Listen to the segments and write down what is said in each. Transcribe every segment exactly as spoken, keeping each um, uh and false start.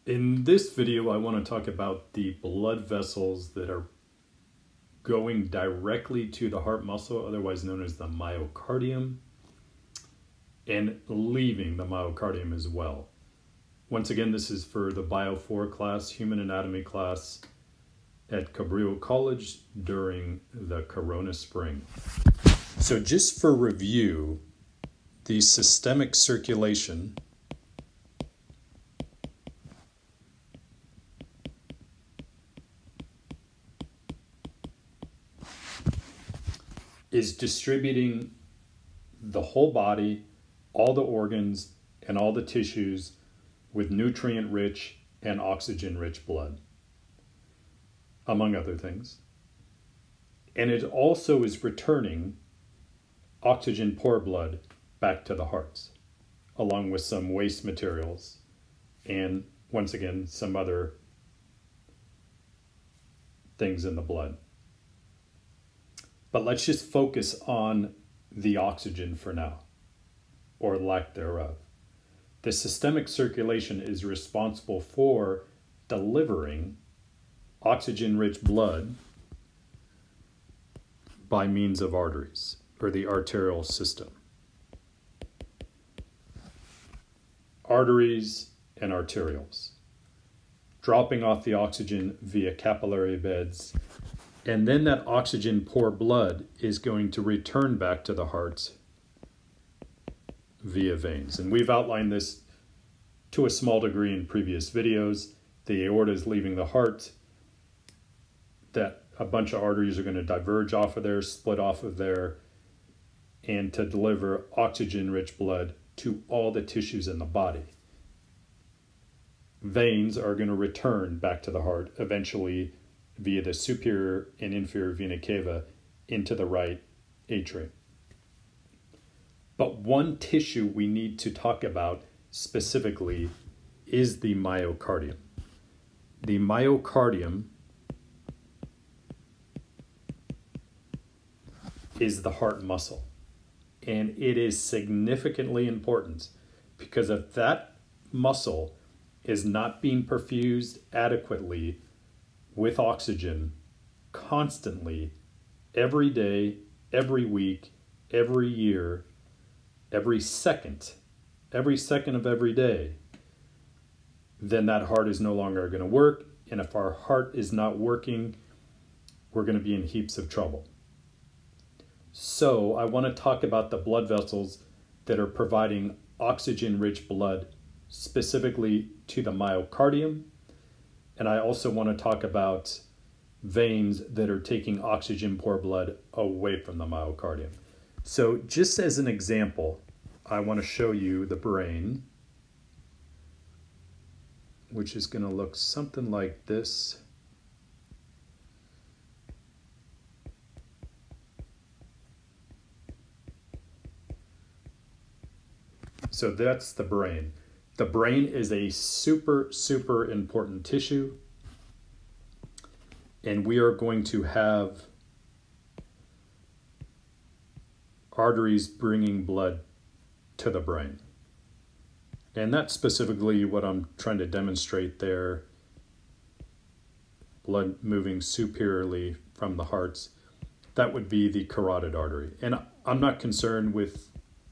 In this video, I want to talk about the blood vessels that are going directly to the heart muscle, otherwise known as the myocardium, and leaving the myocardium as well. Once again, this is for the Bio four class, Human Anatomy class at Cabrillo College during the Corona spring. So just for review, the systemic circulation is distributing the whole body, all the organs, and all the tissues with nutrient-rich and oxygen-rich blood, among other things. And it also is returning oxygen-poor blood back to the hearts, along with some waste materials and, once again, some other things in the blood. But let's just focus on the oxygen for now, or lack thereof. The systemic circulation is responsible for delivering oxygen-rich blood by means of arteries, or the arterial system. Arteries and arterioles, dropping off the oxygen via capillary beds, and then that oxygen-poor blood is going to return back to the hearts via veins. And we've outlined this to a small degree in previous videos. The aorta is leaving the heart, that a bunch of arteries are going to diverge off of there, split off of there, and to deliver oxygen-rich blood to all the tissues in the body. Veins are going to return back to the heart, eventually via the superior and inferior vena cava into the right atrium. But one tissue we need to talk about specifically is the myocardium. The myocardium is the heart muscle, and it is significantly important because if that muscle is not being perfused adequately with oxygen constantly, every day, every week, every year, every second, every second of every day, then that heart is no longer going to work. And if our heart is not working, we're going to be in heaps of trouble. So I want to talk about the blood vessels that are providing oxygen-rich blood specifically to the myocardium. And I also want to talk about veins that are taking oxygen-poor blood away from the myocardium. So just as an example, I want to show you the brain, which is going to look something like this. So that's the brain. The brain is a super, super important tissue, and we are going to have arteries bringing blood to the brain. And that's specifically what I'm trying to demonstrate there. Blood moving superiorly from the hearts. That would be the carotid artery. And I'm not concerned with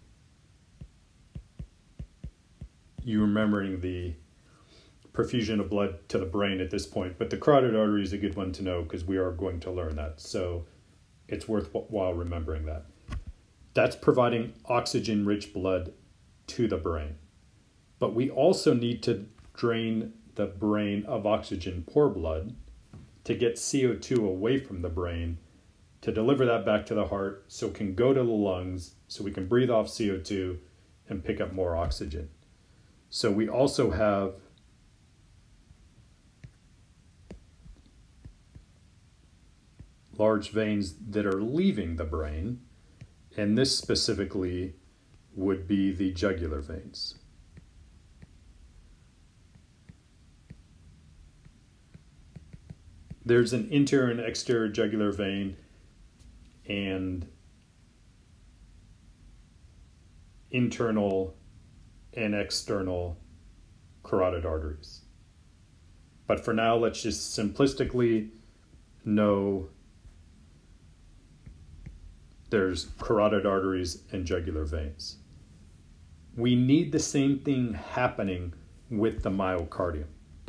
you remembering the perfusion of blood to the brain at this point, but the carotid artery is a good one to know because we are going to learn that. So it's worthwhile remembering that. That's providing oxygen-rich blood to the brain. But we also need to drain the brain of oxygen-poor blood to get C O two away from the brain, to deliver that back to the heart so it can go to the lungs, so we can breathe off C O two and pick up more oxygen. So we also have large veins that are leaving the brain, and this specifically would be the jugular veins. There's an interior and exterior jugular vein and internal and external carotid arteries. But for now, let's just simplistically know there's carotid arteries and jugular veins. We need the same thing happening with the myocardium.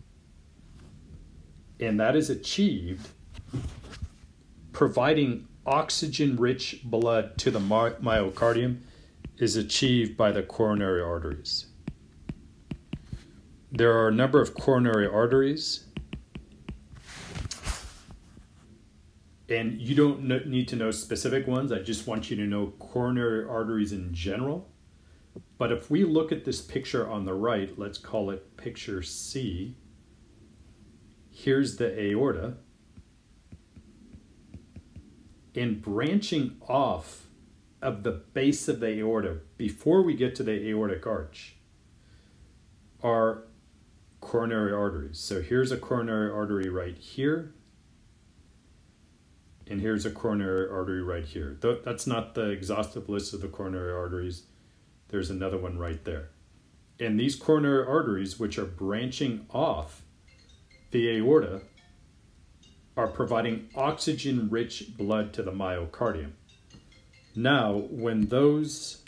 And that is achieved providing oxygen-rich blood to the my- myocardium is achieved by the coronary arteries. There are a number of coronary arteries, and you don't know, need to know specific ones. I just want you to know coronary arteries in general. But if we look at this picture on the right, let's call it picture C. Here's the aorta. And branching off of the base of the aorta, before we get to the aortic arch, are coronary arteries. So here's a coronary artery right here. And here's a coronary artery right here. That's not the exhaustive list of the coronary arteries. There's another one right there. And these coronary arteries, which are branching off the aorta, are providing oxygen-rich blood to the myocardium. Now, when those,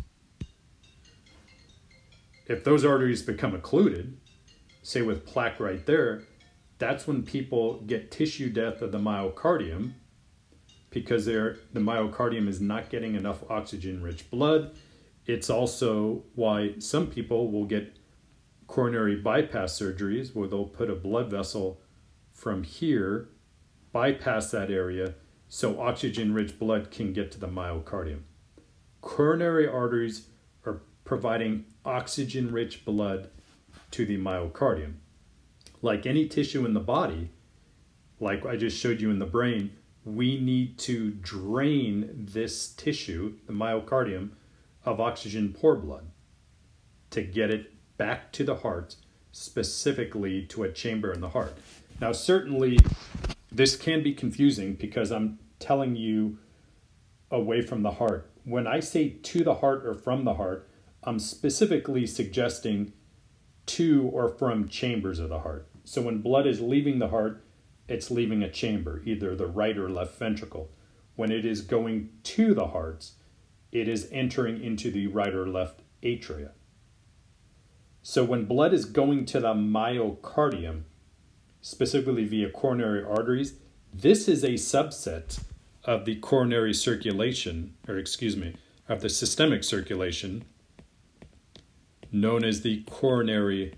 if those arteries become occluded, say with plaque right there, that's when people get tissue death of the myocardium because they're, the myocardium is not getting enough oxygen-rich blood. It's also why some people will get coronary bypass surgeries where they'll put a blood vessel from here, bypass that area, so oxygen-rich blood can get to the myocardium. Coronary arteries are providing oxygen-rich blood to the myocardium. Like any tissue in the body, like I just showed you in the brain, we need to drain this tissue, the myocardium, of oxygen-poor blood to get it back to the heart, specifically to a chamber in the heart. Now, certainly, this can be confusing because I'm telling you away from the heart. When I say to the heart or from the heart, I'm specifically suggesting to or from chambers of the heart. So when blood is leaving the heart, it's leaving a chamber, either the right or left ventricle. When it is going to the heart, it is entering into the right or left atria. So when blood is going to the myocardium, specifically via coronary arteries, this is a subset of the coronary circulation, or excuse me, of the systemic circulation, known as the coronary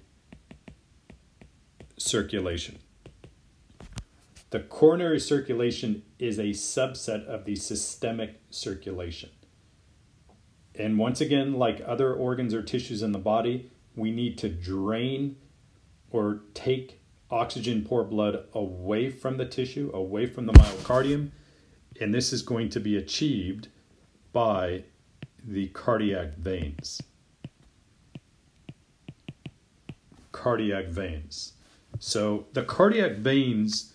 circulation. The coronary circulation is a subset of the systemic circulation. And once again, like other organs or tissues in the body, we need to drain or take oxygen-poor blood away from the tissue, away from the myocardium, and this is going to be achieved by the cardiac veins. Cardiac veins. So the cardiac veins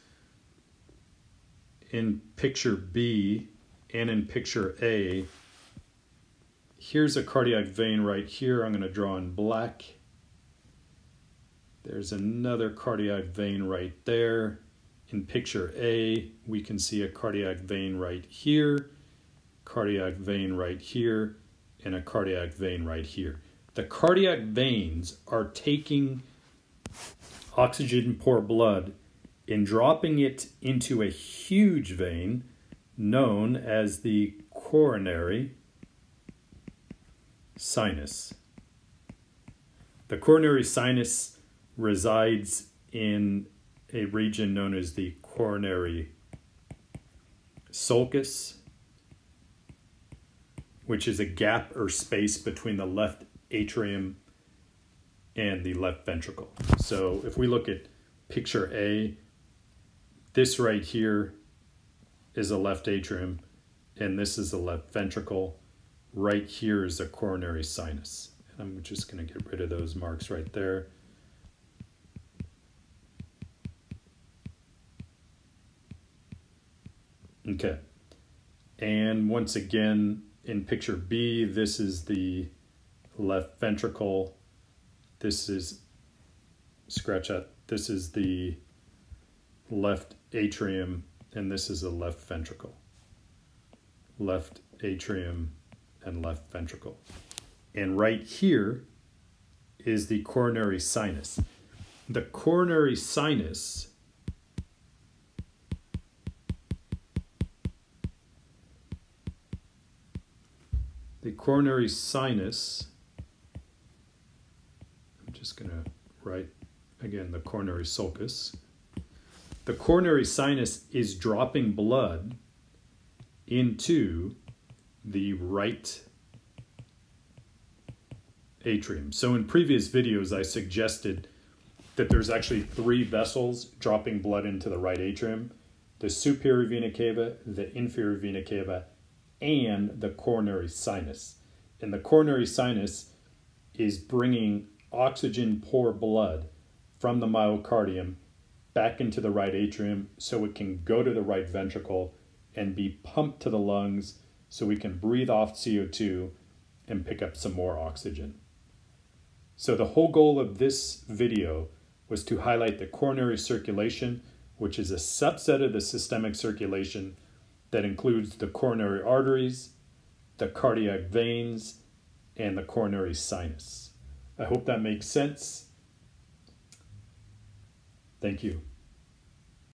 in picture B and in picture A, here's a cardiac vein right here. I'm going to draw in black. There's another cardiac vein right there. In picture A, we can see a cardiac vein right here, cardiac vein right here, and a cardiac vein right here. The cardiac veins are taking oxygen-poor blood and dropping it into a huge vein known as the coronary sinus. The coronary sinus resides in a region known as the coronary sulcus, which is a gap or space between the left atrium and the left ventricle. So if we look at picture A, this right here is a left atrium, and this is the left ventricle. Right here is a coronary sinus. And I'm just going to get rid of those marks right there. Okay. And once again, in picture B, this is the left ventricle. This is, scratch that, this is the left atrium, and this is a left ventricle. Left atrium and left ventricle. And right here is the coronary sinus. The coronary sinus the coronary sinus, I'm just going to write again the coronary sulcus. The coronary sinus is dropping blood into the right atrium. So in previous videos, I suggested that there's actually three vessels dropping blood into the right atrium: the superior vena cava, the inferior vena cava, and the coronary sinus. And the coronary sinus is bringing oxygen poor blood from the myocardium back into the right atrium so it can go to the right ventricle and be pumped to the lungs so we can breathe off C O two and pick up some more oxygen. So the whole goal of this video was to highlight the coronary circulation, which is a subset of the systemic circulation that includes the coronary arteries, the cardiac veins, and the coronary sinus. I hope that makes sense. Thank you.